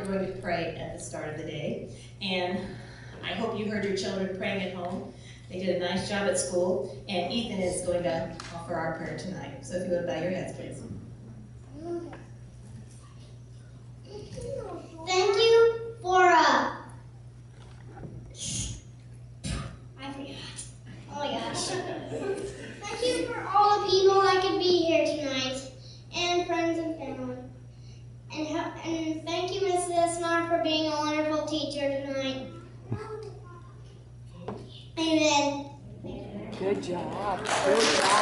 going to pray at the start of the day. And I hope you heard your children praying at home. They did a nice job at school. And Ethan is going to offer our prayer tonight. So if you would bow your heads, please. Thank you for I forgot. Oh my gosh. Thank you for all the people that could be here tonight, and friends and family. And thank you, Mrs. Esmar, for being a wonderful teacher tonight. Amen. Good job. Good job.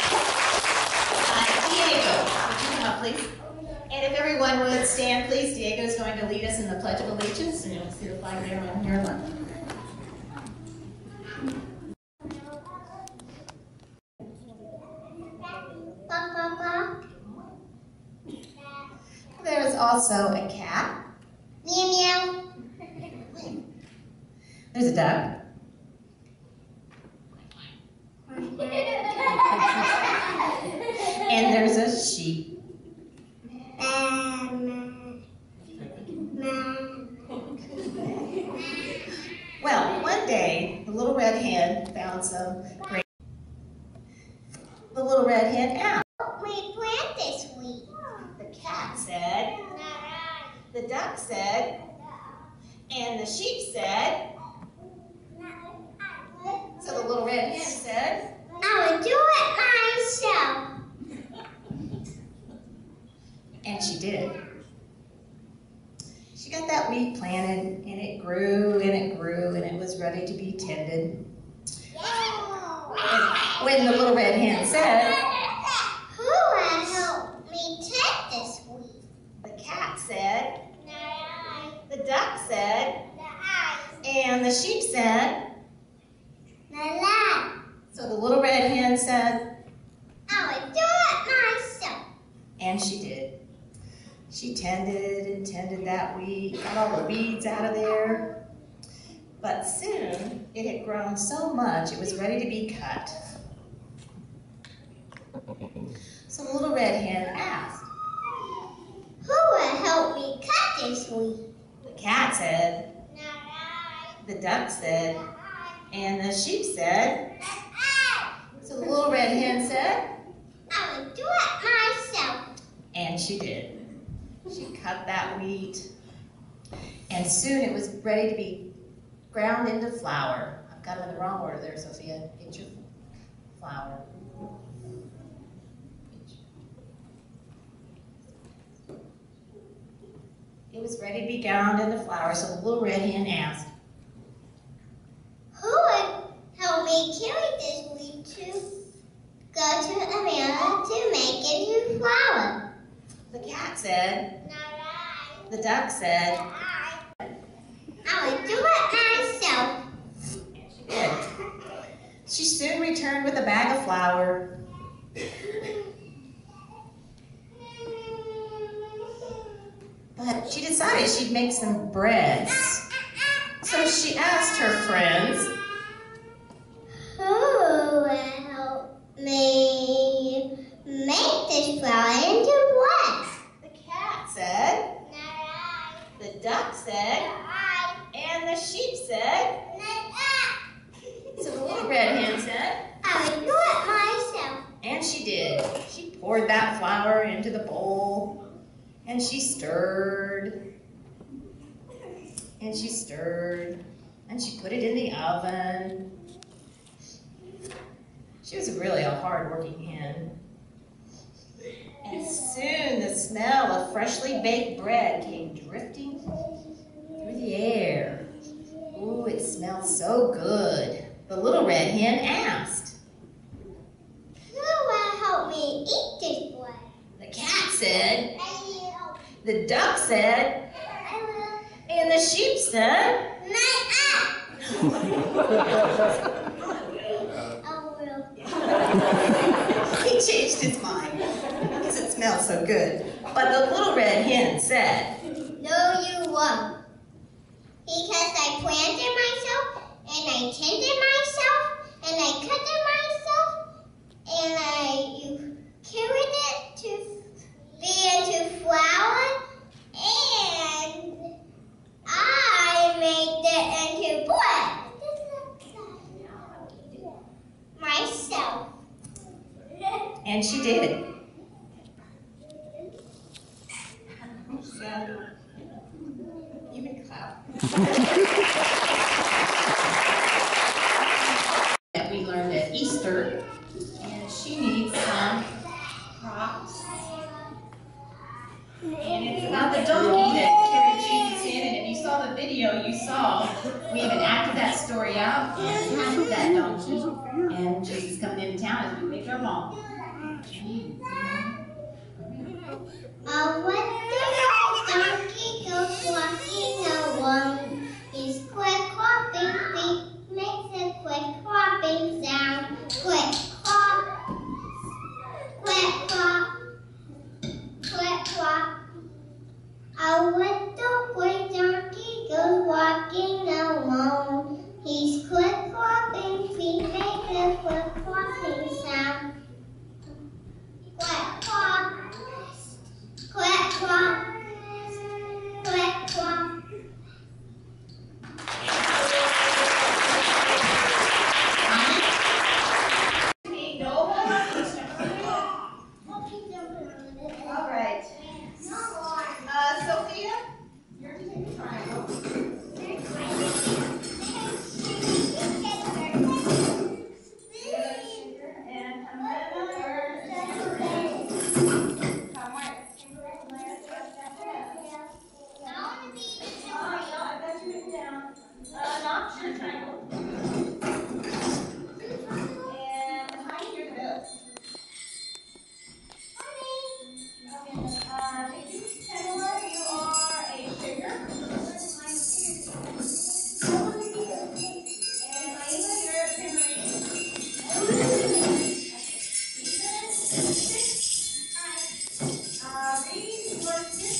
Diego, would you come up, please? And if everyone would stand, please. Diego is going to lead us in the Pledge of Allegiance, and you'll see the flag there on your left. There is also a cat. Meow meow. There's a duck. And there's a sheep. Well, one day, the little red hen found some grain. The little red hen asked, "Help me plant this week." the cat said, the duck said, and the sheep said, so the little red hen said, "I will do it myself." and she did. She got that wheat planted, and it grew, and it grew, and it was ready to be tended. And when the little red hen said, "Who will help me take this week?" the cat said, the duck said, and the sheep said, so the little red hen said, "I will do it myself." and she did. She tended and tended that wheat, got all the weeds out of there. But soon, it had grown so much, it was ready to be cut. So the little red hen asked, "Who will help me cut this week?" the cat said, the duck said, and the sheep said, so the little red hen said, "I will do it myself." and she did. She cut that wheat, and soon it was ready to be ground into flour. I've got it in the wrong order there, Sophia. Get your flour. It was ready to be ground into flour, so the little red hen asked, "Who will help me carry this wheat to go to a mill to make it into flour?" the cat said, the duck said, "I will do it myself." and she did. She soon returned with a bag of flour. But she decided she'd make some breads. So she asked her friends, "Who will help me make this flour into bread?" the cat said, the duck said, and the sheep said, so the little red hen said, "I will do it myself." and she did. She poured that flour into the bowl, and she stirred, and she stirred, and she put it in the oven. She was really a hard-working hen. And soon the smell of freshly baked bread came drifting through the air. Ooh, it smelled so good. The little red hen asked, "Who will help me eat this bread?" the cat said, "I will." the duck said, "I will." and the sheep said, I will. he changed his mind because it smelled so good. But the little red hen said, "No, you won't. Because I planted myself, and I tended myself, and I cut it myself, and I carried it to be into flour, and And she did. So, you can clap. That we learned at Easter, and she needs some props. And it's about the donkey that carried Jesus in, and if you saw the video, you saw we even acted that story out and had that donkey, and Jesus coming into town as we make our mom. When the donkey goes walking along, his quick hopping feet makes a quick hopping sound. Quick hop, quick hop, quick hop. A little white donkey goes walking along, his quick hopping feet make a quick hopping sound. Quick hop. Quack, quack, quack, quack. All right. Sophia, you're to take the triangle. And come not your triangle. And hi, here to go. Thank you, Pamela. You are a shaker. And Aida, you're a tambourine. Reed, you are stick.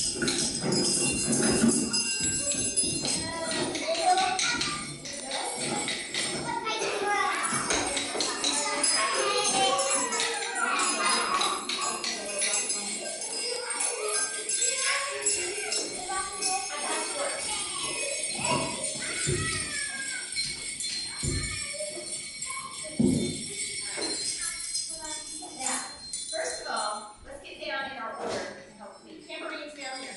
Now, first of all, let's get down in our order. Hopefully, tambourines down here.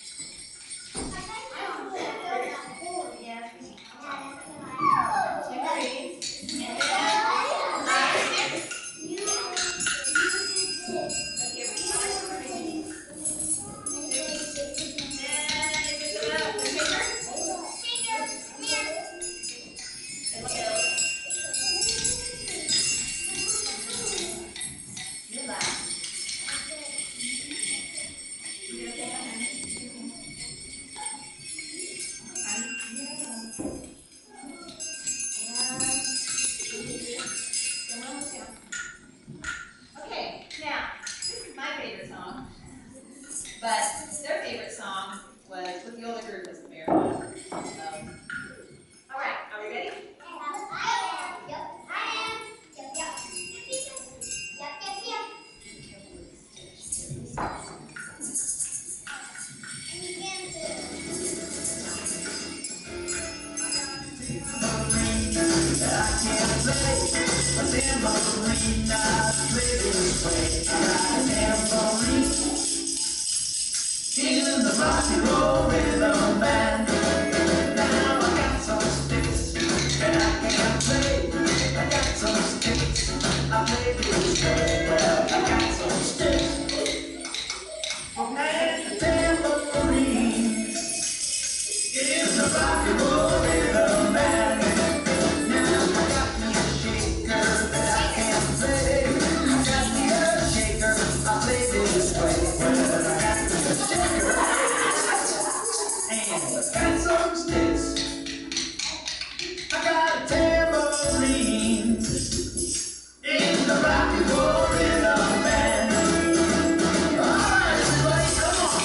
Yes. Tambourines. And then sticks. Okay, we need tambourines. And is it the shaker? And let's go. You're loud. You okay? Okay, now, this is my favorite song, but their favorite song was with the older group was the Bear. All right, are we ready? In the rock and roll rhythm band. Now I got some sticks and I can play. I got some sticks. I play this way. Well, I got some sticks and the tambourines. In the rock and roll rhythm band. Now I got me a shaker that I can play. I got me a shaker. I play this way. Well, I got me a shaker. And I got some sticks. I got a tambourine in the rock and roll rhythm band. All right, everybody, come on.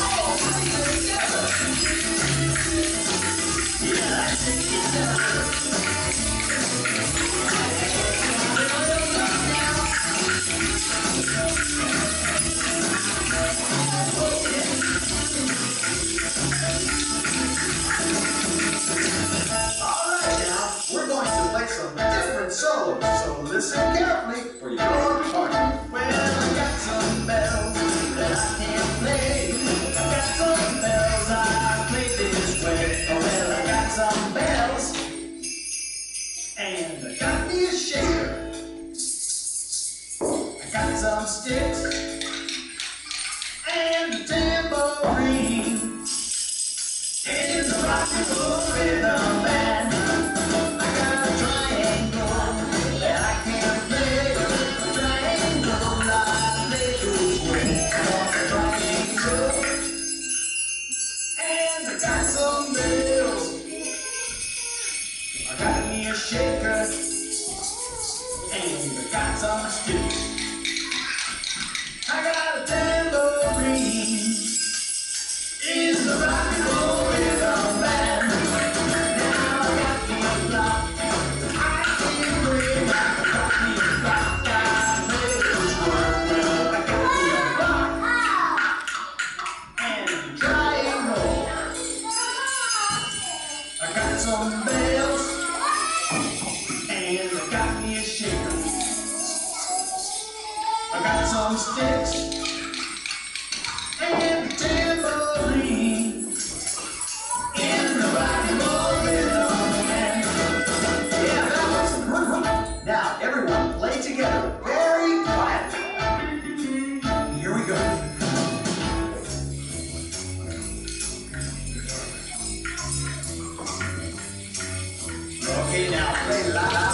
Yeah, that's it. Alright now, we're going to play some different solos, so listen carefully for your part. rock and roll rhythm band. I got a triangle that I can play. A triangle like Legos with a triangle. And I got some bells. I got me a shaker. And I got some sticks. I got a tambourine in the rock and roll rhythm band. Now I got me a block. I can bring back a got me a block. I made this work well. I got me a block and a triangle. I got some bells and I got me a shaker. I got some sticks and a tambourine in the rock and roll rhythm band. Yeah, that was now everyone play together very quietly. Here we go. Okay, now play loud.